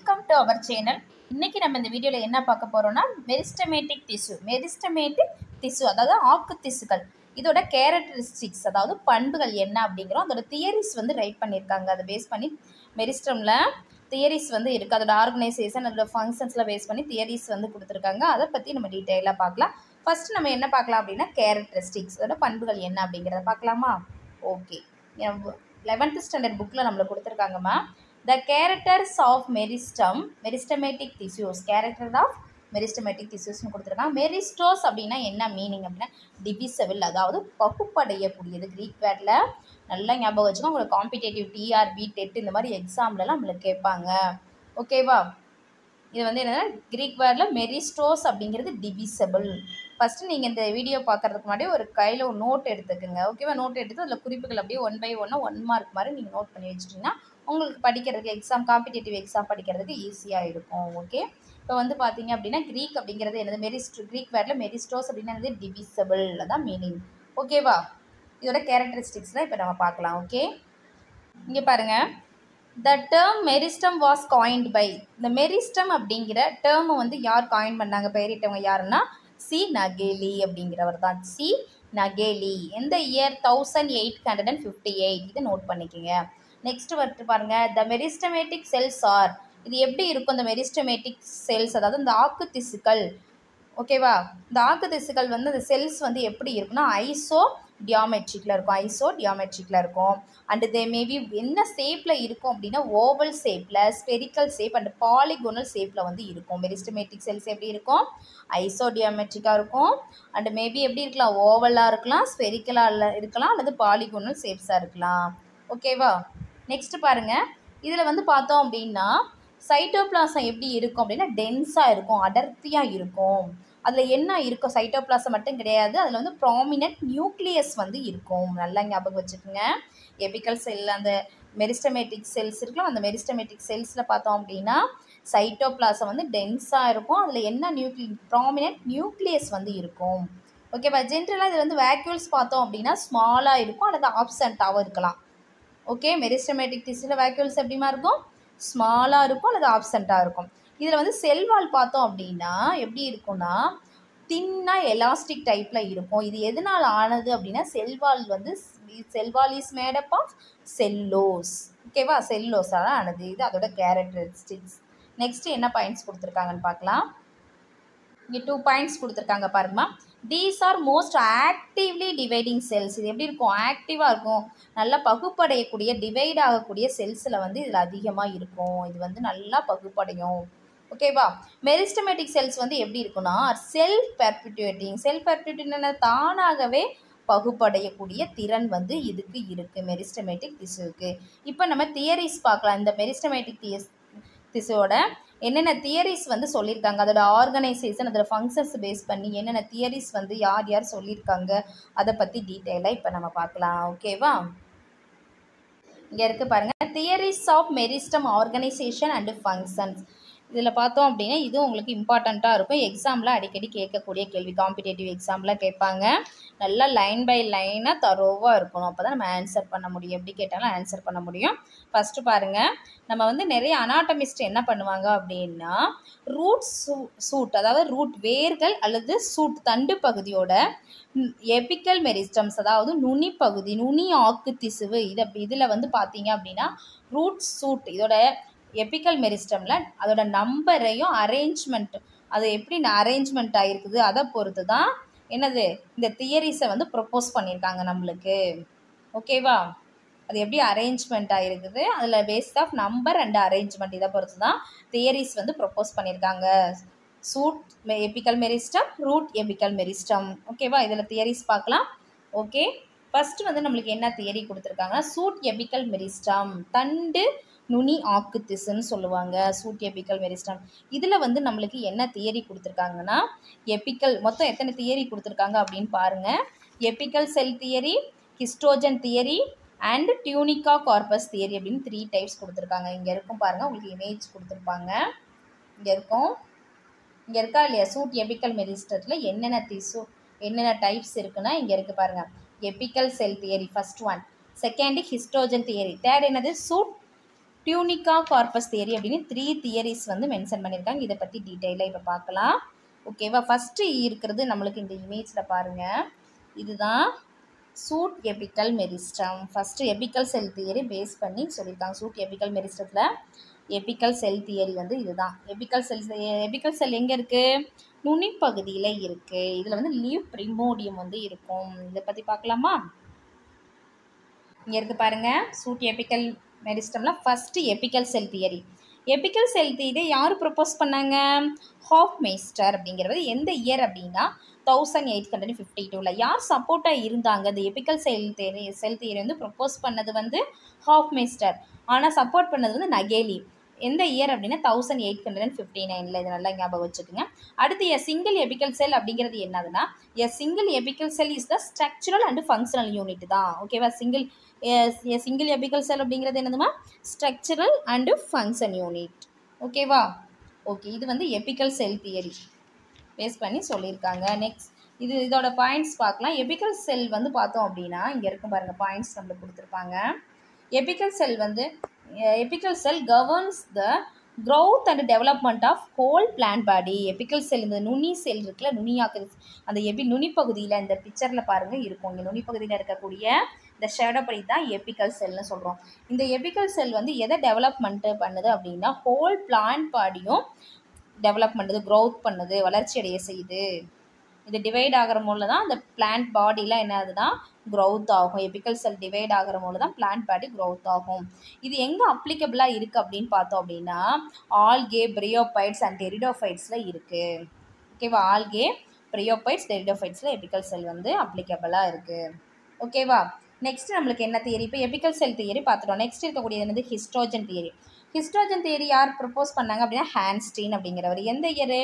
Welcome to our channel. இன்னைக்கு நம்ம இந்த வீடியோல என்ன பார்க்க போறோம்னா மெரிஸ்டமேட்டிக் டிஷ்யூ அதாவது ஆக்கு திசுக்கள் இதோட கேரக்டரிஸ்டிக்ஸ் அதாவது பண்புகள் என்ன அப்படிங்கறோம். அதோட தியரிஸ் வந்து ரைட் பண்ணிருக்காங்க. அதை பேஸ் பண்ணி மெரிஸ்டம்ல தியரிஸ் வந்து இருக்கு. அதோட ஆர்கனைசேஷன் அதோட ஃபங்க்ஷன்ஸ்ல பேஸ் பண்ணி தியரிஸ் வந்து கொடுத்திருக்காங்க. அதை பத்தி நம்ம டீடைலா பார்க்கலாம். ஃபர்ஸ்ட் நம்ம என்ன பார்க்கலாம் அப்படினா கேரக்டரிஸ்டிக்ஸ் அதோட பண்புகள் என்ன அப்படிங்கறத பார்க்கலாமா? ஓகே. 11th ஸ்டாண்டர்ட் புக்ல நம்மளுக்கு கொடுத்திருக்காங்கமா. The characters of meristematic tissues. Character of meristematic tissues கொடுத்திருக்காங்க. மெரிஸ்டோஸ் அப்படின்னா என்ன மீனிங் அப்படின்னா டிவிசபிள், அதாவது பகுப்படையக்கூடியது. கிரீக் வேர்ட்ல நல்லா ஞாபகம் வச்சுக்கோங்க. உங்களுக்கு காம்படிட்டிவ் டிஆர்பி டெட் இந்த மாதிரி எக்ஸாம்லலாம் நம்மளுக்கு கேட்பாங்க. ஓகேவா? இது வந்து என்னன்னா கிரீக் வேர்டில் மெரிஸ்டோஸ் அப்படிங்கிறது டிவிசபிள். ஃபஸ்ட்டு நீங்கள் இந்த வீடியோ பார்க்குறதுக்கு முன்னாடி ஒரு கையில் ஒரு நோட் எடுத்துக்கோங்க. ஓகேவா? நோட் எடுத்து அதில் குறிப்புகள் அப்படியே 1 by 1 1 மார்க் மாதிரி நீங்கள் நோட் பண்ணி வச்சிட்டிங்கன்னா உங்களுக்கு படிக்கிறதுக்கு எக்ஸாம் காம்படிட்டிவ் எக்ஸாம் படிக்கிறதுக்கு ஈஸியாக இருக்கும். ஓகே, இப்போ வந்து பார்த்தீங்க அப்படின்னா கிரீக் அப்படிங்கிறது என்னது கிரீக் வேர்டில் மெரிஸ்டோஸ் அப்படின்னா டிவிசபிள் அதான் மீனிங். ஓகேவா? இதோட கேரக்டரிஸ்டிக்ஸ்லாம் இப்போ நம்ம பார்க்கலாம். ஓகே, இங்கே பாருங்கள். The term meristem was coined by இந்த மெரிஸ்டம் அப்படிங்கிற டேர்மை வந்து யார் காயின் பண்ணாங்க, பெயரிட்டவங்க யாருன்னா சி நகேலி அப்படிங்கிறவர் தான். C Nageli. எந்த இயர் 1858. இதை நோட் பண்ணிக்கோங்க. நெக்ஸ்ட் வந்து பாருங்க. த மெரிஸ்டமேட்டிக் செல்ஸ் ஆர், இது எப்படி இருக்கும் இந்த மெரிஸ்டமேட்டிக் செல்ஸ், அதாவது இந்த ஆக்கு திசுக்கள். ஓகேவா? இந்த ஆக்கு திசுக்கள் வந்து இந்த செல்ஸ் வந்து எப்படி இருக்குன்னா ஐசோ டியாமெட்ரிக்கில் இருக்கும். அண்ட் தே மேபி என்ன ஷேப்பில் இருக்கும் அப்படின்னா ஓவல் ஷேப்பில், ஸ்பெரிக்கல் ஷேப் அண்ட் பாலிகோனல் ஷேப்பில் வந்து இருக்கும். மெரிஸ்டமேட்டிக் செல்ஸ் எப்படி இருக்கும்? ஐசோ டியாமெட்ரிக்காக இருக்கும். அண்ட் மேபி எப்படி இருக்கலாம்? ஓவலாக இருக்கலாம், ஸ்பெரிக்கலாக இருக்கலாம், அல்லது பாலிகோனல் ஷேப்ஸாக இருக்கலாம். ஓகேவா? நெக்ஸ்ட் பாருங்கள். இதில் வந்து பார்த்தோம் அப்படின்னா சைட்டோபிளாசம் எப்படி இருக்கும் அப்படின்னா டென்ஸாக இருக்கும், அடர்த்தியாக இருக்கும். அதில் என்ன இருக்கும்? சைட்டோபிளாசம் மட்டும் கிடையாது, அதில் வந்து ப்ராமினன்ட் நியூக்ளியஸ் வந்து இருக்கும். நல்லா ஞாபகம் வச்சுக்கோங்க. எபிக்கல் செல் அந்த மெரிஸ்டமேட்டிக் செல்ஸ் இருக்கலாம். அந்த மெரிஸ்டமேட்டிக் செல்ஸில் பார்த்தோம் அப்படின்னா சைட்டோபிளாசம் வந்து டென்ஸாக இருக்கும். அதில் என்ன ப்ராமினன்ட் நியூக்ளியஸ் வந்து இருக்கும். ஓகேவா? ஜென்ரலாக இது வந்து வேக்யூல்ஸ் பார்த்தோம் அப்படின்னா ஸ்மாலாக இருக்கும் அல்லது ஆப்சண்ட்டாகவும் இருக்கலாம். ஓகே, மெரிஸ்டமேட்டிக் டிஷ்யூவில் வேக்யூல்ஸ் எப்படிமா இருக்கும்? ஸ்மாலாக இருக்கும் அல்லது ஆப்சண்ட்டாக இருக்கும். இதில் வந்து செல்வால் பார்த்தோம் அப்படின்னா எப்படி இருக்கும்னா தின்னாக எலாஸ்டிக் டைப்பில் இருக்கும். இது எதனால் ஆனது அப்படின்னா cell wall is made up of cellulose. ஓகேவா? செல்லோஸால் ஆனது. இது அதோட கேரக்டரிஸ்டிக்ஸ். நெக்ஸ்ட் என்ன பாயிண்ட்ஸ் கொடுத்துருக்காங்கன்னு பார்க்கலாம். இங்கே 2 பாயிண்ட்ஸ் கொடுத்துருக்காங்க பாருங்கம்மா. These are most actively dividing cells. இது எப்படி இருக்கும்? ஆக்டிவாக இருக்கும், நல்லா பகுப்படையக்கூடிய டிவைட் ஆகக்கூடிய செல்ஸில் வந்து இதில் அதிகமாக இருக்கும். இது வந்து நல்லா பகுப்படையும். ஓகேவா? மெரிஸ்டமேட்டிக் செல்ஸ் வந்து எப்படி இருக்குன்னா செல்ஃப் பெர்பிட்யூட்டிங் தானாகவே பகுப்படையக்கூடிய திறன் வந்து இதுக்கு இருக்குது மெரிஸ்டமேட்டிக் டிஷ்யூக்கு. இப்போ நம்ம தியரிஸ் பார்க்கலாம். இந்த மெரிஸ்டமேட்டிக் டிஷ்யூவோட என்னென்ன தியரிஸ் வந்து சொல்லியிருக்காங்க, அதோட ஆர்கனைசேஷன் அதோட ஃபங்க்ஷன்ஸ் பேஸ் பண்ணி என்னென்ன தியரிஸ் வந்து யார் சொல்லியிருக்காங்க அதை பற்றி டீட்டெயிலாக இப்போ நம்ம பார்க்கலாம். ஓகேவா? இங்கே இருக்குது பாருங்கள். Theories of meristem organisation and functions. இதில் பார்த்தோம் அப்படின்னா இது உங்களுக்கு இம்பார்ட்டண்ட்டாக இருக்கும். எக்ஸாமில் அடிக்கடி கேட்கக்கூடிய கேள்வி, காம்படிட்டிவ் எக்ஸாமில் கேட்பாங்க. நல்லா லைன் பை லைனாக தரோவாக இருக்கணும். அப்போ தான் நம்ம ஆன்சர் பண்ண முடியும். எப்படி கேட்டாலும் ஆன்சர் பண்ண முடியும். ஃபஸ்ட்டு பாருங்கள். நம்ம வந்து நிறைய அனாட்டமிஸ்ட் என்ன பண்ணுவாங்க அப்படின்னா ரூட் சூட், அதாவது ரூட் வேர்கள் அல்லது சூட் தண்டு பகுதியோட எபிக்கல் மெரிஸ்டம்ஸ், அதாவது நுனி பகுதி, நுனி ஆக்கு திசுவு இதில் வந்து பார்த்தீங்க அப்படின்னா ரூட் சூட் இதோட எபிக்கல் மெரிஸ்டமில் அதோட நம்பரையும் அரேஞ்ச்மெண்ட், அது எப்படி அரேஞ்ச்மெண்ட் ஆகிருக்குது அதை பொறுத்து தான் என்னது இந்த தியரிஸை வந்து ப்ரொப்போஸ் பண்ணியிருக்காங்க நம்மளுக்கு. ஓகேவா? அது எப்படி அரேஞ்ச்மெண்ட் ஆகிருக்குது, அதில் based of number and arrangement இதை பொறுத்து தான் தியரிஸ் வந்து ப்ரொப்போஸ் பண்ணியிருக்காங்க. Shoot apical meristem, root apical meristem. ஓகேவா? இதில் தியரிஸ் பார்க்கலாம். ஓகே, ஃபஸ்ட்டு வந்து நம்மளுக்கு என்ன தியரி கொடுத்துருக்காங்கன்னா சூட் எபிக்கல் மெரிஸ்டம், தண்டு நுனி ஆக்கு திசுன்னு சொல்லுவாங்க. Shoot apical meristem. இதில் வந்து நம்மளுக்கு என்ன தியரி கொடுத்துருக்காங்கன்னா எபிக்கல் மொத்தம் எத்தனை தியரி கொடுத்துருக்காங்க அப்படின்னு பாருங்கள். Apical cell theory, histogen theory and tunica corpus theory அப்படின்னு 3 டைப்ஸ் கொடுத்துருக்காங்க. இங்கே இருக்கும் பாருங்கள், உங்களுக்கு இமேஜ் கொடுத்துருப்பாங்க. இங்கே இருக்கா இல்லையா? சூட் எபிக்கல் மெரிஸ்டத்தில் என்னென்ன டைப்ஸ் இருக்குன்னா இங்கே இருக்குது பாருங்கள். Apical cell theory first one, second histogen theory, third என்னது சூட் டியூனிகா கார்பஸ் தியரி அப்படின்னு 3 தியரிஸ் வந்து மென்ஷன் பண்ணியிருக்காங்க. இதை பற்றி டீட்டெயிலாக இப்போ பார்க்கலாம். ஓகேவா? ஃபஸ்ட்டு இருக்கிறது நம்மளுக்கு இந்த இமேஜில் பாருங்கள், இதுதான் shoot apical meristem. First apical cell theory base பண்ணி சொல்லியிருக்காங்க. சூட் எபிக்கல் மெரிஸ்டத்தில் எபிக்கல் செல் தியரி வந்து இதுதான். எபிக்கல் செல் எங்கே இருக்குது? நுனி பகுதியில் இருக்குது. இதில் வந்து லீவ் பிரிமோடியம் வந்து இருக்கும். இதை பற்றி பார்க்கலாமா? இங்கே இருக்குது பாருங்கள், சூட் எபிக்கல் மெரிஸ்டமில் first apical cell theory. Apical cell theory யார் ப்ரப்போஸ் பண்ணாங்க? ஹாஃப்மேஸ்டர் அப்படிங்கிறது. எந்த இயர் அப்படின்னா 1852. யார் சப்போர்ட்டாக இருந்தாங்க? இந்த எபிக்கல் செல் தியரி வந்து ப்ரப்போஸ் பண்ணது வந்து ஹாஃப்மேஸ்டர், ஆனால் சப்போர்ட் பண்ணது வந்து நகேலி. எந்த இயர் அப்படின்னா 1859. இது நல்லா ஞாபகம் வச்சுக்கோங்க. அடுத்து எ சிங்கிள் எபிக்கல் செல் அப்படிங்கிறது என்னதுன்னா, a single apical cell is the structural and functional unit தான். ஓகேவா? சிங்கிள் எபிக்கல் செல் அப்படிங்கிறது என்னதுமா? Structural and function unit. ஓகேவா? ஓகே, இது வந்து எபிக்கல் செல் தியரி பேஸ் பண்ணி சொல்லியிருக்காங்க. நெக்ஸ்ட் இதோட பாயிண்ட்ஸ் பார்க்கலாம். எபிக்கல் செல் வந்து பார்த்தோம் அப்படின்னா இங்கே இருக்கும் பாருங்கள், பாயிண்ட்ஸ் நம்மளுக்கு கொடுத்துருப்பாங்க. Apical cell governs the growth and development of whole plant body. Apical cell, இந்த நுனி செல் இருக்குல்ல, நுனியாக்குது, அந்த நுனி பகுதியில் இந்த பிக்சரில் பாருங்கள் இருக்கும். இங்கே நுனி பகுதியில் இருக்கக்கூடிய இந்த ஷேடோ படி தான் எபிக்கல் செல்னு சொல்கிறோம். இந்த எபிக்கல் செல் வந்து எதை டெவலப்மெண்ட்டு பண்ணுது அப்படின்னா ஹோல் பிளான்ட் பாடியும் டெவலப் பண்ணுது, க்ரோத் பண்ணுது, வளர்ச்சி அடைய செய்யுது. இது டிவைட் ஆகிற மூலம் தான் அந்த பிளான்ட் பாடியில் என்ன ஆகுதுன்னா க்ரோத் ஆகும். எபிக்கல் செல் டிவைட் ஆகிற மூலம் தான் பிளான்ட் பாடி க்ரோத் ஆகும். இது எங்கே அப்ளிகபிளாக இருக்குது அப்படின்னு பார்த்தோம் அப்படின்னா ஆல்கே, பிரியோபைட்ஸ் அண்ட் டெரிடோஃபைட்ஸில் இருக்குது. ஓகேவா? ஆல்கே, பிரியோபைட்ஸ், டெரிடோஃபைட்ஸில் எபிக்கல் செல் வந்து அப்ளிகபிளாக இருக்குது. ஓகேவா? நெக்ஸ்ட் நம்மளுக்கு என்ன தியரி? இப்போ எபிக்கல் செல் தியரி பார்த்துட்டோம். நெக்ஸ்ட் இருக்கக்கூடியது என்னது? Histogen theory. ஹிஸ்டோஜன் தியரி யார் ப்ரப்போஸ் பண்ணாங்க அப்படின்னா ஹான்ஸ்டீன் அப்படிங்கிறவர். எந்த இயரு?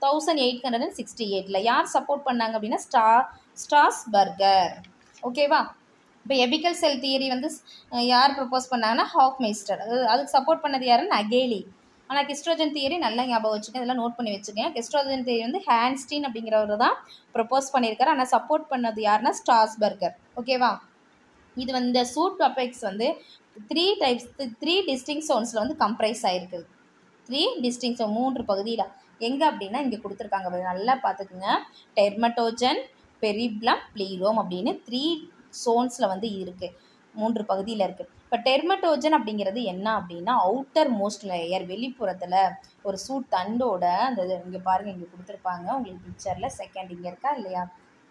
1868. யார் சப்போர்ட் பண்ணாங்க அப்படின்னா ஸ்ட்ராஸ்பர்கர். ஓகேவா? இப்போ எபிக்கல் செல் தியரி வந்து யார் ப்ரப்போஸ் பண்ணாங்கன்னா ஹாஃப்மேஸ்டர். அதுக்கு சப்போர்ட் பண்ணது யாருன்னு நகேலி. ஆனால் ஹிஸ்டோஜன் தியரி நல்லா ஞாபகம் வச்சுக்கேன், இதெல்லாம் நோட் பண்ணி வச்சுக்கேன். ஹிஸ்டோஜன் தியரி வந்து ஹான்ஸ்டீன் அப்படிங்கிறவர் தான் ப்ரப்போஸ் பண்ணியிருக்காரு. ஆனால் சப்போர்ட் பண்ணது யாருன்னா ஸ்ட்ராஸ்பர்கர். ஓகேவா? இது வந்து சூட் அபெக்ஸ் வந்து 3 டிஸ்டிங்க் சோன்ஸில் வந்து கம்ப்ரைஸ் ஆகிருக்குது. 3 டிஸ்டிங்க் சோன், 3 பகுதியில். எங்கே அப்படின்னா இங்கே கொடுத்துருக்காங்க, நல்லா பார்த்துக்குங்க. டெர்மட்டோஜன், பெரிப்ளம், ப்ளீரோம் அப்படின்னு 3 சோன்ஸில் வந்து இருக்குது, 3 பகுதியில் இருக்குது. இப்போ டெர்மட்டோஜன் அப்படிங்கிறது என்ன அப்படின்னா அவுட்டர் மோஸ்ட் லேயர், வெளிப்புறத்தில் ஒரு சூட் தண்டோட அந்த இங்கே பாருங்கள், இங்கே கொடுத்துருப்பாங்க உங்களுக்கு பிக்சரில். செகண்ட் இங்கே இருக்கா இல்லையா?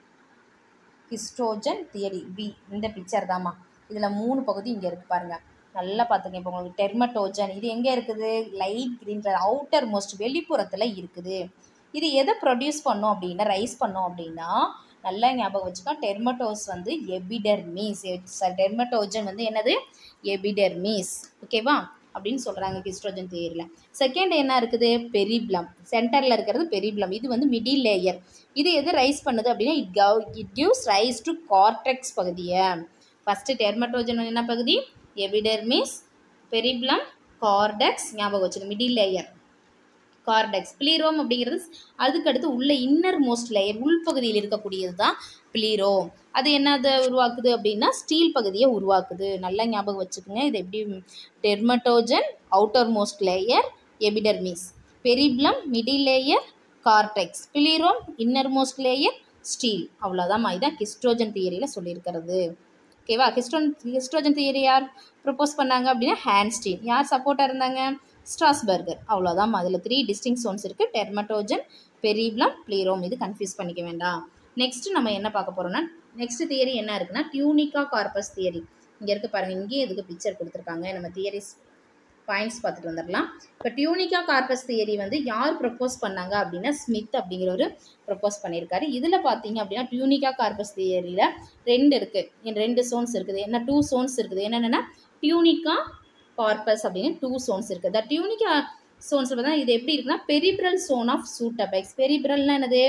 ஹிஸ்டோஜன் தியரி பி, இந்த பிக்சர் தாம்மா. இதில் 3 பகுதி இங்கே இருக்குது பாருங்கள், நல்லா பார்த்துங்க. இப்போ உங்களுக்கு டெர்மட்டோஜன் இது எங்கே இருக்குது? Light green colour, outermost வெளிப்புறத்தில் இருக்குது. இது எதை ப்ரொடியூஸ் பண்ணோம் அப்படின்னா ரைஸ் பண்ணோம் அப்படின்னா நல்லா ஞாபகம் வச்சுக்கோ, டெர்மட்டோஸ் வந்து எபிடெர்மிஸ். டெர்மட்டோஜன் வந்து என்னது? எபிடெர்மிஸ். ஓகேவா? அப்படின்னு சொல்கிறாங்க ஹிஸ்டோஜன் தியரியில். செகண்ட் என்ன இருக்குது? பெரிப்ளம். சென்டரில் இருக்கிறது பெரிப்ளம். இது வந்து மிடில் லேயர். இது எது ரைஸ் பண்ணுது அப்படின்னா it gives rise to cortex பகுதியை. ஃபஸ்ட்டு டெர்மட்டோஜன் என்ன பகுதி? Epidermis, periblem, cortex. ஞாபகம் வச்சுக்கோங்க, மிடில் லேயர் கார்டெக்ஸ். ப்ளீரோம் அப்படிங்கிறது அதுக்கடுத்து உள்ள இன்னர் மோஸ்ட் லேயர், உள்பகுதியில் இருக்கக்கூடியது தான் ப்ளீரோம். அது என்னதை உருவாக்குது அப்படின்னா ஸ்டீல் பகுதியை உருவாக்குது. நல்லா ஞாபகம் வச்சுக்கோங்க. இது எப்படி? Dermatogen outermost layer epidermis, periblem middle layer cortex, plerome innermost layer stele. அவ்வளோதான். இதுதான் ஹிஸ்டோஜன் தியரியில் சொல்லியிருக்கிறது. ஓகேவா? ஹிஸ்டோஜன் தியரி யார் ப்ரப்போஸ் பண்ணாங்க அப்படின்னா ஹான்ஸ்டீன். யார் சப்போர்ட்டாக இருந்தாங்க? ஸ்ட்ராஸ்பர்கர். அவ்வளோதான். அதில் 3 டிஸ்டிங்க் சோன்ஸ் இருக்குது, டெர்மட்டோஜன், பெரிப்ளம், ப்ளீரோம். இது கன்ஃபியூஸ் பண்ணிக்க வேண்டாம். நெக்ஸ்ட்டு நம்ம என்ன பார்க்க போகிறோம்னா நெக்ஸ்ட் தியரி என்ன இருக்குன்னா டியூனிகா கார்பஸ் தியரி. இங்கே இருக்குது பாருங்கள், இங்கேயே இதுக்கு பிக்சர் கொடுத்துருக்காங்க. நம்ம தியரிஸ் பாயிண்ட்ஸ் பார்த்துட்டு வந்துடலாம். இப்போ டியூனிகா கார்பஸ் தியரி வந்து யார் ப்ரப்போஸ் பண்ணாங்க அப்படின்னா ஸ்மித் அப்படிங்கிறவர் ப்ரப்போஸ் பண்ணியிருக்காரு. இதில் பார்த்தீங்க அப்படின்னா டியூனிகா கார்பஸ் தியரியில் 2 இருக்குது, 2 சோன்ஸ் இருக்குது. என்ன? 2 சோன்ஸ் இருக்குது. என்னென்னா டியூனிகா கார்பஸ் அப்படின்னு 2 சோன்ஸ் இருக்குது. த டியூனிகா சோன்ஸ் பார்த்தா இது எப்படி இருக்குன்னா peripheral zone of shoot apex. பெரிப்ரல்னா என்னது?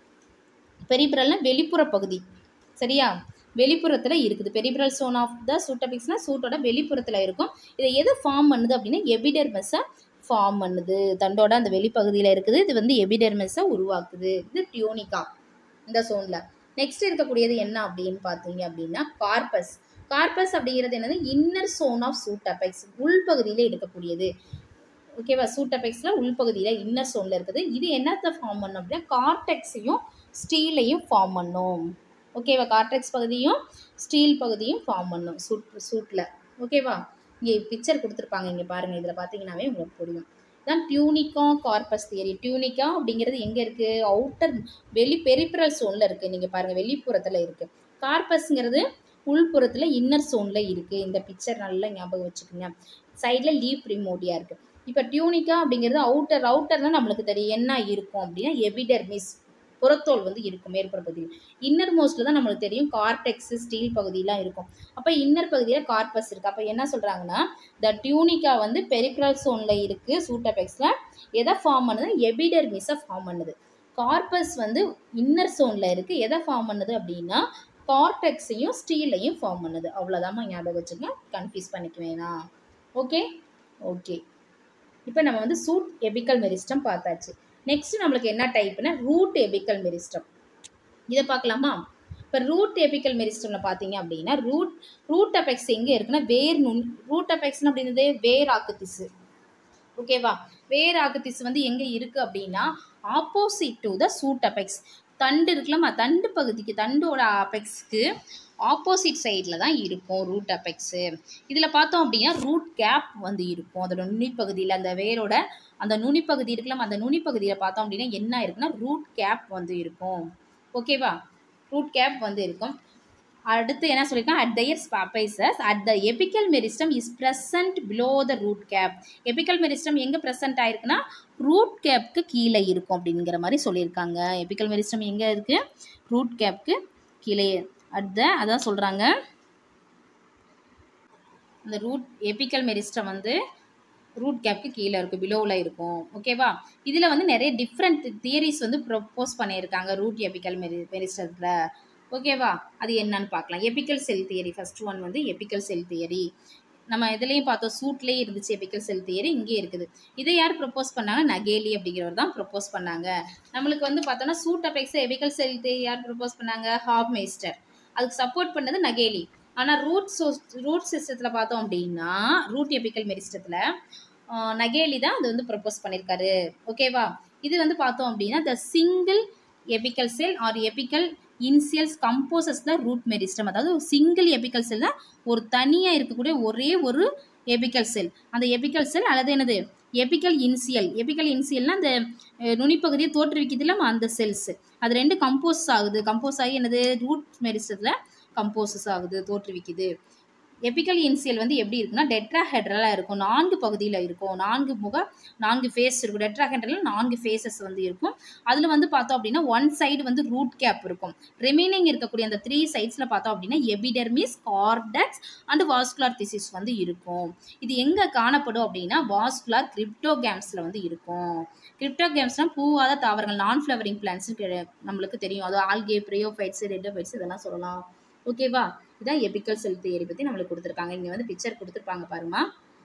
பெரிப்ரல்னா வெளிப்புற பகுதி. சரியா? வெளிப்புறத்தில் இருக்குது. Peripheral zone of the shoot அபெக்ஸ்னால் சூட்டோட வெளிப்புறத்தில் இருக்கும். இதை எதை ஃபார்ம் பண்ணுது அப்படின்னா எபிடெர்மிஸை ஃபார்ம் பண்ணுது. தண்டோட அந்த வெளிப்பகுதியில் இருக்குது. இது வந்து எபிடெர்மிஸை உருவாக்குது. இது டியூனிகா இந்த சோனில். நெக்ஸ்ட் இருக்கக்கூடியது என்ன அப்படின்னு பார்த்தீங்க அப்படின்னா கார்பஸ். கார்பஸ் அப்படிங்கிறது என்னது inner zone of shoot apex, உள்பகுதியில் இருக்கக்கூடியது. ஓகேவா, சூட் அபெக்ஸில் உள்பகுதியில் இன்னர் சோனில் இருக்குது. இது என்னத்தை ஃபார்ம் பண்ணும் அப்படின்னா கார்டெக்ஸையும் ஸ்டீலையும் ஃபார்ம் பண்ணும். ஓகேவா, கார்டெக்ஸ் பகுதியும் ஸ்டீல் பகுதியும் ஃபார்ம் பண்ணும் சூட்டில். ஓகேவா, இங்கே பிக்சர் கொடுத்துருப்பாங்க, இங்கே பாருங்கள், இதில் பார்த்தீங்கன்னாவே உங்களுக்கு புரியும். தான் டியூனிகா கார்பஸ் தியரி. டியூனிகா அப்படிங்கிறது எங்கே இருக்குது? அவுட்டர் பெரிபரல் சோனில் இருக்குது. நீங்கள் பாருங்கள், வெளிப்புறத்தில் இருக்குது. கார்பஸ்ங்கிறது உள்புறத்தில் இன்னர் சோனில் இருக்குது. இந்த பிக்சர் நல்லா ஞாபகம் வச்சுக்கோங்க. சைடில் லீவ் ப்ரிமோடியா இருக்குது. இப்போ டியூனிகா அப்படிங்கிறது அவுட்டர்னா நம்மளுக்கு தெரியும் என்ன இருக்கும் அப்படின்னா எபிடெர்மிஸ், புறத்தோல் வந்து இருக்கும் மேற்புற பகுதியில். இன்னர் மோஸ்ட்டில் தான் நம்மளுக்கு தெரியும் கார்டெக்ஸ் ஸ்டீல் பகுதியெலாம் இருக்கும். அப்போ இன்னர் பகுதியில் கார்பஸ் இருக்குது. அப்போ என்ன சொல்கிறாங்கன்னா த டியூனிகா வந்து பெரிபரல் சோனில் இருக்குது சூட் அபெக்ஸில். எதை ஃபார்ம் பண்ணுது? எபிடெர்மிஸை ஃபார்ம் பண்ணுது. கார்பஸ் வந்து இன்னர் சோனில் இருக்குது. எதை ஃபார்ம் பண்ணுது அப்படின்னா கார்டெக்ஸையும் ஸ்டீலையும் ஃபார்ம் பண்ணுது. அவ்வளோதாம்மா, ஞாபகம் வச்சுங்க, கன்ஃபியூஸ் பண்ணிக்க வேணாம். Okay okay. இப்போ நம்ம வந்து சூட் எபிக்கல் மெரிஸ்டம் பார்த்தாச்சு. நெக்ஸ்ட் நம்மளுக்கு என்ன டைப்னா ரூட் எபிக்கல் மெரிஸ்டம். இதை பார்க்கலாமா? இப்போ ரூட் எபிக்கல் மெரிஸ்டமில் பார்த்தீங்க அப்படின்னா ரூட் அபெக்ஸ் எங்கே இருக்குன்னா ரூட் அபெக்ஸ்னு அப்படின்றது வேர் ஆக்கு திசு. ஓகேவா, வேர் ஆக்கு திசு வந்து எங்கே இருக்குது அப்படின்னா opposite to the shoot apex. தண்டு இருக்கலாமா, தண்டு பகுதிக்கு, தண்டோட அபெக்ஸ்க்கு ஆப்போசிட் சைடில் தான் இருக்கும் ரூட் அபெக்ஸு. இதில் பார்த்தோம் அப்படின்னா ரூட் கேப் வந்து இருக்கும். அதோட நுனிப்பகுதியில், அந்த வேரோட அந்த நுனிப்பகுதி இருக்கலாம், அந்த நுனிப்பகுதியில் பார்த்தோம் அப்படின்னா என்ன இருக்குன்னா ரூட் கேப் வந்து இருக்கும். ஓகேவா, ரூட் கேப் வந்து இருக்கும். அடுத்து என்ன சொல்லியிருக்கேன்? At their apices at the apical meristem is present below the root cap. Apical meristem எங்கே ப்ரெசன்ட் ஆயிருக்குன்னா ரூட் கேப்க்கு கீழே இருக்கும் அப்படிங்கிற மாதிரி சொல்லியிருக்காங்க. எபிக்கல் மெரிஸ்டம் எங்கே இருக்குது? ரூட் கேப்க்கு கீழே. அதான் சொல்கிறாங்க, அந்த எபிக்கல் மெரிஸ்டம் வந்து ரூட் கேப்க்கு கீழே இருக்கும், பிலோவில் இருக்கும். ஓகேவா, இதில் வந்து நிறைய டிஃப்ரெண்ட் தியரிஸ் வந்து ப்ரொப்போஸ் பண்ணியிருக்காங்க ரூட் எபிக்கல் மெரிஸ்டத்தில். ஓகேவா, அது என்னன்னு பார்க்கலாம். Apical cell theory first one வந்து எபிக்கல் செல் தியரி. நம்ம இதுலேயும் பார்த்தோம், சூட்லேயே இருந்துச்சு எபிக்கல் செல் தியரி, இங்கே இருக்குது. இதை யார் ப்ரொப்போஸ் பண்ணாங்க? நகேலி அப்படிங்கிறவர் தான் ப்ரொப்போஸ் பண்ணாங்க. நம்மளுக்கு வந்து பார்த்தோன்னா shoot apex apical cell theory யார் ப்ரொப்போஸ் பண்ணாங்க? ஹாப்மேஸ்டர். அதுக்கு சப்போர்ட் பண்ணது நகேலி. ஆனால் ரூட் சிஸ்டத்தில் பார்த்தோம் அப்படின்னா ரூட் எபிக்கல் மெரிஸ்டத்தில் நகேலி தான் அது வந்து ப்ரொப்போஸ் பண்ணியிருக்காரு. ஓகேவா, இது வந்து பார்த்தோம் அப்படின்னா the single apical cell or apical initials composes the root meristem. அதாவது சிங்கிள் எபிக்கல் செல் தான், ஒரு தனியாக இருக்கக்கூடிய ஒரே ஒரு எபிக்கல் செல். அந்த எபிக்கல் செல் அல்லது என்னது எபிக்கல் இன்சியல். எபிக்கல் இன்சியல்னா அந்த நுனிப்பகுதியை தோற்றுவிக்குது இல்லாமல் அந்த செல்ஸ், அது ரெண்டு கம்போஸ் ஆகி என்னது ரூட் மெரிஸ்டத்தில் கம்போசஸ் ஆகுது, தோற்றுவிக்குது. எபிக்கல் இன்சியல் வந்து எப்படி இருக்குன்னா டெட்ராஹெட்ரலாக இருக்கும், 4 பகுதியில் இருக்கும், 4 ஃபேஸ் இருக்கும். டெட்ராஹெட்ரலில் 4 ஃபேஸஸ் வந்து இருக்கும். அதில் வந்து பார்த்தோம் அப்படின்னா ஒன் சைடு வந்து ரூட் கேப் இருக்கும். ரிமைனிங் இருக்கக்கூடிய அந்த 3 சைட்ஸில் பார்த்தோம் அப்படின்னா epidermis, cortex and vascular tissues வந்து இருக்கும். இது எங்கே காணப்படும் அப்படின்னா வாஸ்குலர் கிரிப்டோகேம்ஸில் வந்து இருக்கும். கிரிப்டோகேம்ஸ்னால் பூவாத தாவரங்கள், நான் ஃப்ளவரிங் பிளான்ட்ஸ் நம்மளுக்கு தெரியும். அது ஆல்கே, பிரியோஃபைட்ஸ், ரெட்டோஃபைட்ஸ் இதெல்லாம் சொல்லலாம். ஓகேவா, இதான் எபிக்கல் செல் தியரி பற்றி நம்மளுக்கு கொடுத்துருக்காங்க. இங்கே வந்து பிக்சர் கொடுத்துருப்பாங்க பாருமா,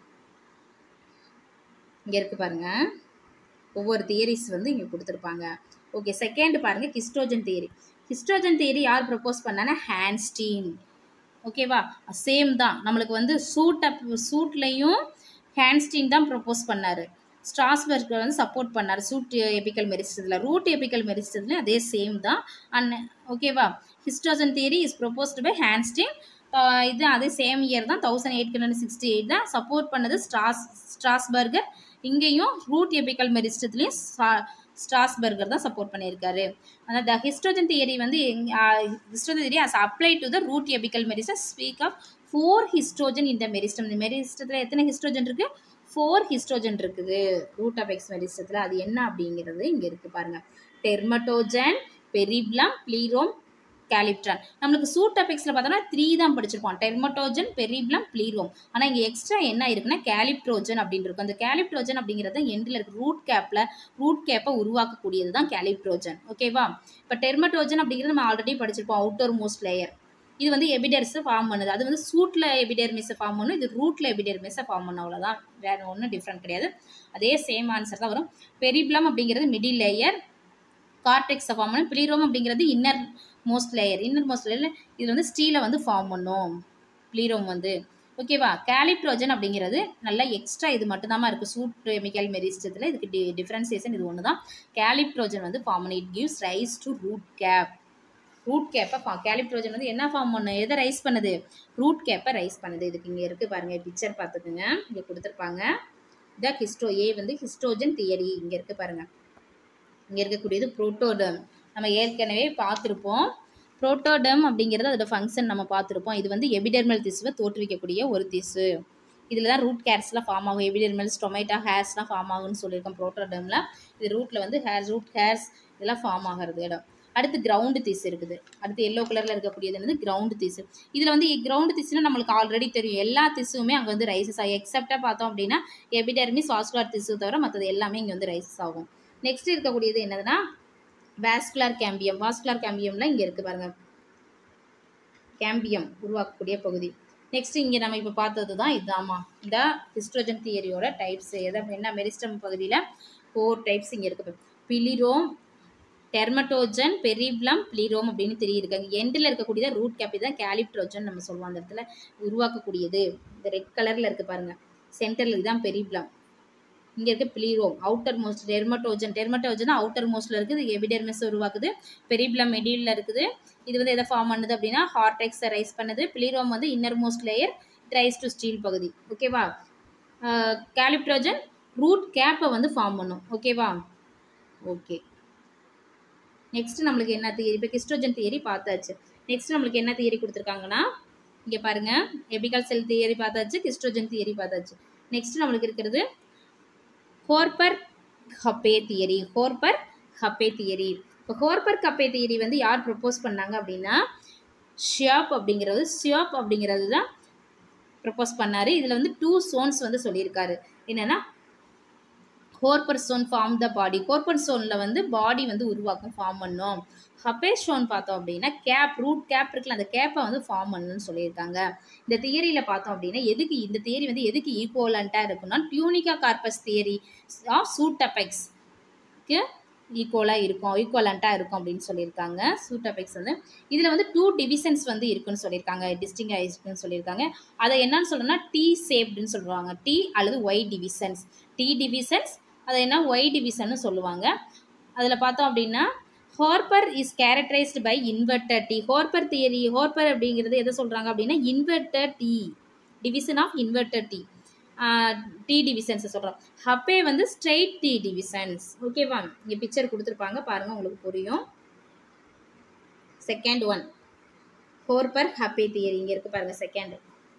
இங்கே இருக்கு பாருங்க, ஒவ்வொரு தியரிஸ் வந்து இங்கே கொடுத்துருப்பாங்க. ஓகே, செகண்ட் பாருங்க ஹிஸ்டோஜன் தியரி. ஹிஸ்டோஜன் தியரி யார் ப்ரப்போஸ் பண்ணான்னா ஹான்ஸ்டீன். ஓகேவா, சேம் தான். நம்மளுக்கு வந்து சூட்லையும் ஹான்ஸ்டீன் தான் ப்ரப்போஸ் பண்ணார். ஸ்ட்ராஸ்பர்க் வந்து சப்போர்ட் பண்ணார் சூட் எபிக்கல் மெரிஸ்டத்தில். ரூட் எபிக்கல் மெரிஸ்டத்துலையும் அதே சேம் தான். ஓகேவா, histogen theory is proposed by Hanstein. இது அதே சேம் இயர் தான், 1868 தான். சப்போர்ட் பண்ணது ஸ்ட்ராஸ்பர்கர். இங்கேயும் ரூட் எபிக்கல் மெரிஸ்டத்துலையும் ஸ்ட்ராஸ்பர்கர் தான் சப்போர்ட் பண்ணியிருக்காரு. ஆனால் த ஹிஸ்டோஜன் தியரி வந்து histogen theory as apply to the root apical meristem speak of 4 histogen இந்த மெரிஸ்டம். இந்த மெரிஸ்டத்தில் எத்தனை ஹிஸ்டோஜன் இருக்குது? 4 ஹிஸ்டோஜன் இருக்குது ரூட் அபெக்ஸ் மெரிஸ்டத்தில். அது என்ன அப்படிங்கிறது இங்கே இருக்குது பாருங்கள். Dermatogen, periblem, plerome, calyptrogen. நம்மளுக்கு சூட் அபெக்ஸில் பார்த்தோன்னா 3 தான் படிச்சிருப்போம், டெர்மட்டோஜன், பெரிப்ளம், ப்ளீரோம். ஆனால் இங்கே எக்ஸ்ட்ரா என்ன இருக்குன்னா கேலிப்ட்ரோஜன் அப்படின்னு இருக்கும். அந்த கேலிப்ட்ரோஜன் அப்படிங்கிறது எண்டில் இருக்குது, ரூட் கேப்பை உருவாக்கக்கூடியது தான் கேலிப்ட்ரோஜன். ஓகேவா, இப்போ டெர்மட்டோஜன் அப்படிங்கிறது நம்ம ஆல்ரெடி படிச்சிருப்போம், அவுட்டர் மோஸ்ட் லேயர். இது வந்து எபிடெர்மிஸை ஃபார்ம் பண்ணுது. அது வந்து சூட்டில் எபிடெர்மிஸை ஃபார்ம் பண்ணும், இது ரூட்டில் எபிடெர்மிஸை ஃபார்ம் பண்ணும். அவ்வளோதான், வேறு ஒன்றும் டிஃப்ரெண்ட் கிடையாது. அதே சேம் ஆன்சர் தான் வரும். பெரிப்ளம் அப்படிங்கிறது மிடில் லேயர், கார்டெக்ஸை ஃபார்ம் பண்ணும். ப்ளீரோம் அப்படிங்கிறது இன்னர் மோஸ்ட் லேயர். இதில் வந்து ஸ்டீலை வந்து ஃபார்ம் பண்ணும். ப்ளீரோம் வந்து. ஓகேவா? கேலிப்ரோஜன் அப்படிங்கிறது நல்லா எக்ஸ்ட்ரா இது மட்டும் தான் இருக்குது சூட் கெமிக்கல் மெரிஸ்டத்தில். இதுக்கு டிஃப்ரென்சியேஷன் இது ஒன்று தான். கேலிப்ரோஜன் வந்து ஃபார்ம் பண்ணி it gives rise to root cap. Root கேப்பை கேலிப்ரோஜன் வந்து என்ன ஃபார்ம் பண்ணும்? எதை ரைஸ் பண்ணுது? ரூட் கேப்பை ரைஸ் பண்ணுது. இதுக்கு இங்கே இருக்குது பாருங்கள், பிக்சர் பார்த்துக்குங்க. இங்கே கொடுத்துருப்பாங்க. இதான் ஏ வந்து ஹிஸ்டோஜன் தியரி. இங்கே இருக்குது பாருங்கள். இங்கே இருக்கக்கூடியது புரோட்டோடெர்ம். நம்ம ஏற்கனவே பார்த்துருப்போம். புரோட்டோடெர்ம் அப்படிங்கிறது அதோட ஃபங்க்ஷன் நம்ம பார்த்துருப்போம். இது வந்து எபிடெர்மல் திசுவை தோற்றுவிக்கக்கூடிய ஒரு திசு. இதில் தான் ரூட் கேர்ஸ்லாம் ஃபார்ம் ஆகும். எபிடெர்மல், ஸ்டொமேட்டா, ஹேர்ஸ்லாம் ஃபார்ம் ஆகும்னு சொல்லியிருக்கோம் புரோட்டோடெர்மில். இது ரூட்டில் வந்து ரூட் ஹேர்ஸ் இதெல்லாம் ஃபார்ம் ஆகிறது இடம். அடுத்து கிரவுண்டு திசு இருக்குது. அடுத்து எல்லோ கலரில் இருக்கக்கூடியது வந்து கிரவுண்டு திசு. இதில் வந்து கிரவுண்டு திசுனா நம்மளுக்கு ஆல்ரெடி தெரியும். எல்லா திசுவுமே அங்கே வந்து ரைசஸ் ஆகும். எக்ஸப்டாக பார்த்தோம் அப்படின்னா எபிடெர்மிஸ், வாஸ்குலர் திசு தவிர மற்றது எல்லாமே இங்கே வந்து ரைசஸ் ஆகும். நெக்ஸ்ட் இருக்கக்கூடியது என்னதுன்னா வாஸ்குலர் கேம்பியம். வாஸ்குலர் கேம்பியம்ல இங்கே இருக்குது பாருங்கள், கேம்பியம் உருவாக்கக்கூடிய பகுதி. நெக்ஸ்ட் இங்கே நம்ம இப்போ பார்த்தது தான் இதுதாம்மா. இந்த ஹிஸ்டோஜன் தியரியோட டைப்ஸ் என்ன மெரிஸ்டம் பகுதியில் 4 டைப்ஸ் இங்கே இருக்குது. பிலிரோம், டெர்மட்டோஜன், பெரிப்ளம், ப்ளீரோம் அப்படின்னு தெரியிருக்காங்க. எண்டில் இருக்கக்கூடியது ரூட் கேப். தான் கேலிப்ட்ரோஜன் நம்ம சொல்லுவோம். அந்த இடத்துல உருவாக்கக்கூடியது இந்த ரெட் கலரில் இருக்குது பாருங்கள். சென்டரில் இதுதான் பெரிப்ளம். இங்கே இருக்குது ப்ளீரோம். Outermost. டெர்மட்டோஜன் அவுட்டர் மோஸ்ட்டில் இருக்குது. இது எபிடெர்மிஸ் உருவாக்குது. பெரிப்ளம் மிடில் இருக்குது. இது வந்து எதை ஃபார்ம் பண்ணுது அப்படின்னா ஹார்டெக்ஸை ரைஸ் பண்ணுது. ப்ளீரோம் வந்து innermost layer, rise to stele பகுதி. ஓகேவா? கேலிப்ட்ரோஜன் ரூட் கேப்பை வந்து ஃபார்ம் பண்ணும். ஓகேவா? ஓகே. நெக்ஸ்ட் நம்மளுக்கு என்ன தியரி? இப்போ ஹிஸ்டோஜன் தியரி பார்த்தாச்சு. நெக்ஸ்ட் நம்மளுக்கு என்ன தியரி கொடுத்துருக்காங்கன்னா இங்கே பாருங்கள், எபிகல் செல் தியரி பார்த்தாச்சு, ஹிஸ்டோஜன் தியரி பார்த்தாச்சு. நெக்ஸ்ட் நம்மளுக்கு இருக்கிறது ஹோர்பர்-கப்பே தியரி. ஹோர்பர்-கப்பே தியரி. இப்போ ஹோர்பர்-கப்பே தியரி வந்து யார் ப்ரப்போஸ் பண்ணாங்க அப்படின்னா ஷியாப் அப்படிங்கிறது தான் ப்ரப்போஸ் பண்ணார். இதில் வந்து 2 zones வந்து சொல்லியிருக்காரு. என்னென்னா ஹோர்பர் ஸ்டோன் ஃபார்ம் த பாடி. ஹோர்பர் ஸ்டோனில் வந்து பாடி வந்து உருவாக்கும், ஃபார்ம் பண்ணும். ஹப்பே ஸ்டோன் பார்த்தோம் அப்படின்னா கேப், ரூட் கேப் இருக்குல்ல, அந்த கேப்பை வந்து ஃபார்ம் பண்ணணும்னு சொல்லியிருக்காங்க. இந்த தியரியில் பார்த்தோம் அப்படின்னா இந்த தியரி வந்து எதுக்கு ஈக்குவலண்ட்டாக இருக்குன்னா டியூனிகா கார்பஸ் தியரி ஆஃப் சூட்டபெக்ஸ்க்கு ஈக்குவலண்ட்டாக இருக்கும் அப்படின்னு சொல்லியிருக்காங்க. சூட்டபெக்ஸ் வந்து இதில் வந்து 2 டிவிஷன்ஸ் வந்து இருக்குன்னு சொல்லியிருக்காங்க, டிஸ்டிங் ஆகிருக்குன்னு சொல்லியிருக்காங்க. அதை என்னன்னு சொல்லணும்னா டி ஷேப்டுன்னு சொல்லுவாங்க. டி அல்லது ஒய் டிவிஷன்ஸ். டி டிவிஷன்ஸ், அதை என்ன ஒய் டிவிஷன்னு சொல்லுவாங்க. அதில் பார்த்தோம் அப்படின்னா korper is characterised by inverted T. Korper அப்படிங்கிறது எதை சொல்கிறாங்க அப்படின்னா inverted T, division of inverted T. T டிவிஷன்ஸை சொல்கிறோம். ஹப்பே வந்து ஸ்ட்ரெயிட் டி டிவிஷன்ஸ். ஓகேவா? இங்கே பிக்சர் கொடுத்துருப்பாங்க பாருங்கள், உங்களுக்கு புரியும். Second one korper kappe theory. இங்கே இருக்குது பாருங்கள். செகண்ட்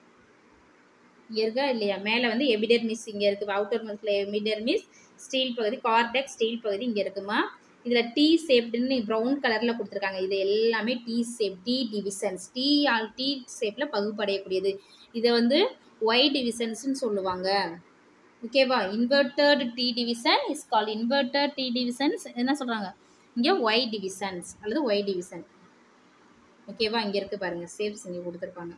இங்கே இருக்கா இல்லையா? மேலே வந்து எபிடெர்மிஸ் இங்கே இருக்குது. அவுட்டர் மோஸ்ட்ல எபிடெர்மிஸ், ஸ்டீல் பகுதி, கார்டெக்ஸ் ஸ்டீல் பகுதி இங்கே இருக்குமா. இதில் டி ஷேப்டுன்னு ப்ரௌன் கலரில் கொடுத்துருக்காங்க. இது எல்லாமே T shape, T divisions. T ஷேப்பில் பகுப்படையக்கூடியது. இதை வந்து ஒய் டிவிஷன்ஸ்ன்னு சொல்லுவாங்க. ஓகேவா? Inverted T division is called inverted T divisions. என்ன சொல்கிறாங்க இங்கே? ஒய் டிவிஷன்ஸ் அல்லது ஒய் டிவிஷன். ஓகேவா? இங்கே இருக்குது பாருங்கள், ஷேப்ஸ் இங்கே கொடுத்துருப்பாங்க.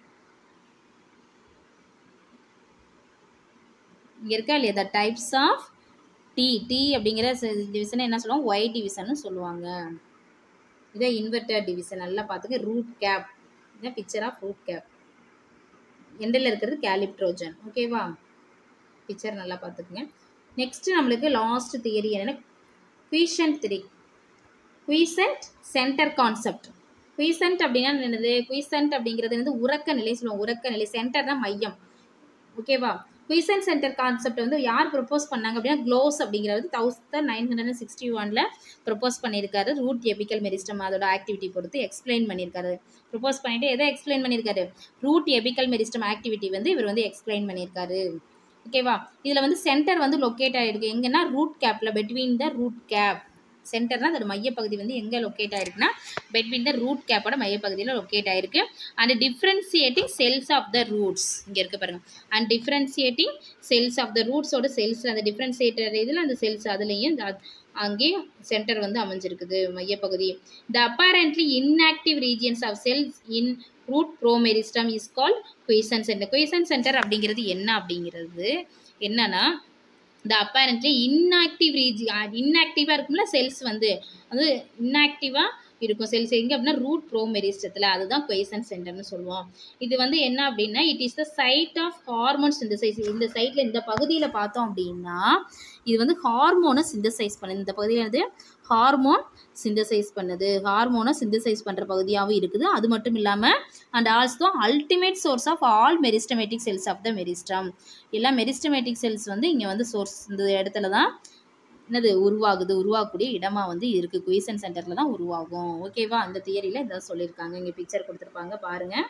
இங்கே இருக்கா இல்லையா? த டைப்ஸ் ஆஃப் டி அப்படிங்கிற டிவிஷனை என்ன சொல்லுவாங்க? ஒய் டிவிஷன்னு சொல்லுவாங்க. இதே இன்வெர்டட் டிவிஷன். நல்லா பார்த்துக்க. ரூட் கேப், இதான் பிக்சர் ஆஃப் ரூட் கேப். எண்டில் இருக்கிறது கேலிப்ட்ரோஜன். ஓகேவா? பிக்சர் நல்லா பார்த்துக்குங்க. நெக்ஸ்ட் நம்மளுக்கு லாஸ்ட் தியரி என்னென்னா quiescent theory. Quiescent centre concept. Quiescent அப்படின்னா என்னது? குயிசன்ட் அப்படிங்கிறது வந்து உறக்க நிலை சொல்லுவோம். உறக்க நிலை. சென்டர் தான் மையம். ஓகேவா? குயிசன்ட் சென்டர் கான்செப்ட் வந்து யார் ப்ரப்போஸ் பண்ணாங்க அப்படின்னா க்ளோஸ் அப்படிங்கிறது 1961 ப்ரப்போஸ் பண்ணியிருக்காரு. ரூட் எபிக்கல் மெரிஸ்டம் அதோட ஆக்டிவிட்டி பொறுத்து எக்ஸ்பிளைன் பண்ணியிருக்காரு. ப்ரப்போஸ் பண்ணிட்டு எதை எக்ஸ்பிளைன் பண்ணியிருக்காரு? ரூட் எபிக்கல் மெரிஸ்டம் ஆக்டிவிட்டி வந்து இவர் வந்து எக்ஸ்பிளைன் பண்ணியிருக்காரு. ஓகேவா? இதில் வந்து சென்டர் வந்து லொக்கேட் ஆகிருக்கு எங்கன்னா ரூட் கேப்பில், பெட்வீன் த ரூட் கேப். சென்டர்னா அதோட மையப்பகுதி வந்து எங்கே லொக்கேட் ஆகிருக்குன்னா பெட்வீன் த ரூட் கேப்போட மையப்பகுதியில் லொக்கேட் ஆகிருக்கு. And differentiating cells of the roots இங்கே இருக்குது பாருங்கள். And differentiating cells of the ரூட்ஸோட செல்ஸ், அந்த டிஃப்ரென்சியேட்டர் இதில் அந்த செல்ஸ் அதுலேயும் அங்கேயும் சென்டர் வந்து அமைஞ்சிருக்குது மையப்பகுதி. The apparently inactive regions of cells in root promeristem is called quiescent centre. Quiescent centre அப்படிங்கிறது என்ன அப்படிங்கிறது என்னன்னா the apparently inactive region, inactive இருக்கும்ல செல்ஸ் வந்து அது inactive இருக்கும் செல்ஸ் எங்கே அப்படின்னா ரூட் ப்ரோமெரிஸ்டத்தில், அதுதான் குவைசன்ட் சென்டர்னு சொல்லுவோம். இது வந்து என்ன அப்படின்னா it is the site of hormone synthesis. இந்த சைட்டில் இந்த பகுதியில் பார்த்தோம் அப்படின்னா இது வந்து ஹார்மோனை சிந்தசைஸ் பண்ணுது. இந்த பகுதியில் வந்து ஹார்மோன் சிந்தசைஸ் பண்ணுது, ஹார்மோனை சிந்தசைஸ் பண்ணுற பகுதியாகவும் இருக்குது. அது மட்டும் இல்லாமல் and also ultimate source of all meristematic cells of the meristem. எல்லா மெரிஸ்டமேட்டிக் செல்ஸ் வந்து இங்கே வந்து சோர்ஸ் இந்த இடத்துல தான் என்னது உருவாகக்கூடிய இடமா வந்து இருக்குது. குவைசன்ட் சென்டரில் தான் உருவாகும். ஓகேவா? அந்த தியரியில் இதான் சொல்லியிருக்காங்க. இங்கே பிக்சர் கொடுத்துருப்பாங்க பாருங்கள்.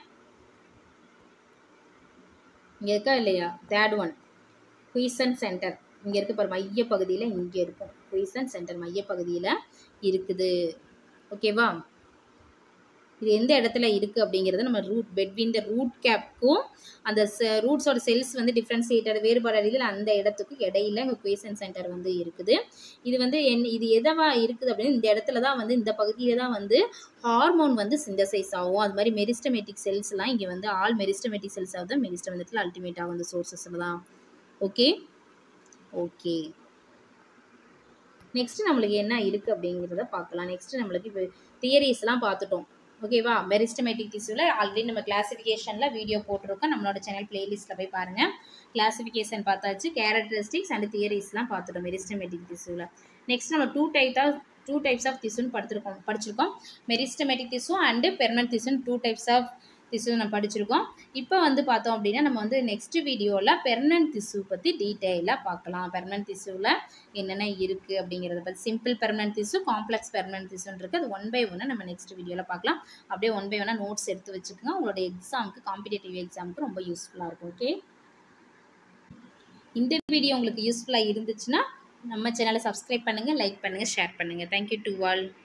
இங்கே இருக்கா இல்லையா? தேர்ட் ஒன் குவைசன்ட் சென்டர் இங்கே இருக்குது பாரு, மையப்பகுதியில் இங்கே இருக்கும். குவைசன்ட் சென்டர் மையப்பகுதியில் இருக்குது. ஓகேவா? இது எந்த இடத்துல இருக்குது அப்படிங்கிறத நம்ம ரூட் பெட்வீன் த ரூட் கேப்க்கும் அந்த ரூட்ஸோட செல்ஸ் வந்து டிஃப்ரென்ஷியேட்டட் வேறுபாடு அடையில் அந்த இடத்துக்கு இடையில குவைசன்ட் சென்டர் வந்து இருக்குது. இது வந்து இது எதவா இருக்குது அப்படின்னு இந்த இடத்துல தான் வந்து இந்த பகுதியில் தான் வந்து ஹார்மோன் வந்து சிந்தசைஸ் ஆகும். அது மாதிரி மெரிஸ்டமேட்டிக் செல்ஸ்லாம் இங்கே வந்து all meristematic cells of the meristem இடத்துல அல்டிமேட் ஆகும் அந்த சோர்ஸஸில் தான். ஓகே ஓகே நெக்ஸ்ட் நம்மளுக்கு என்ன இருக்குது அப்படிங்கிறத பார்க்கலாம். நெக்ஸ்ட் நம்மளுக்கு இப்போ தியரிஸ்லாம் பார்த்துட்டோம். ஓகேவா? மெரிஸ்டமேட்டிக் டிஷ்யூவில் ஆல்ரெடி நம்ம கிளாசிஃபிகேஷனில் வீடியோ போட்டிருக்கோம். நம்மளோட சேனல் பிளேலிஸ்ட்டில் போய் பாருங்கள். கிளாசிஃபிகேஷன் பார்த்தாச்சு, கேரக்டரிஸ்டிக்ஸ் அண்ட் தியரிஸ்லாம் பார்த்துட்டோம் மெரிஸ்டமேட்டிக் டிஷ்யூவில். நெக்ஸ்ட் நம்ம டூ டைப்ஸ் ஆஃப் டிஷ்யூன்னு படிச்சிருக்கோம். மெரிஸ்டமேட்டிக் டிஷ்யூ அண்டு பெர்மனன்ட் டிஷ்யூன்னு 2 டைப்ஸ் ஆஃப் டிஷ்யூ நம்ம படிச்சிருக்கோம். இப்போ வந்து பார்த்தோம் அப்படின்னா நம்ம வந்து நெக்ஸ்ட் வீடியோவில் பெர்மனன்ட் டிஷ்யூ பற்றி டீட்டெயிலாக பார்க்கலாம். பெர்மனன்ட் டிஷ்யூவில் என்னென்ன இருக்குது அப்படிங்கிறத பற்றி simple permanent tissue, complex permanent டிஷ்யூன்னு இருக்குது. அது 1 by 1 நம்ம நெக்ஸ்ட் வீடியோவில் பார்க்கலாம். அப்படியே 1 by 1 நோட்ஸ் எடுத்து வச்சுக்கோங்க. உங்களோட எக்ஸாமுக்கு, காம்படிட்டிவ் எக்ஸாமுக்கு ரொம்ப யூஸ்ஃபுல்லாக இருக்கும். ஓகே, இந்த வீடியோ உங்களுக்கு யூஸ்ஃபுல்லாக இருந்துச்சுன்னா நம்ம சேனலை சப்ஸ்கிரைப் பண்ணுங்கள், லைக் பண்ணுங்கள், ஷேர் பண்ணுங்கள். Thank you to all.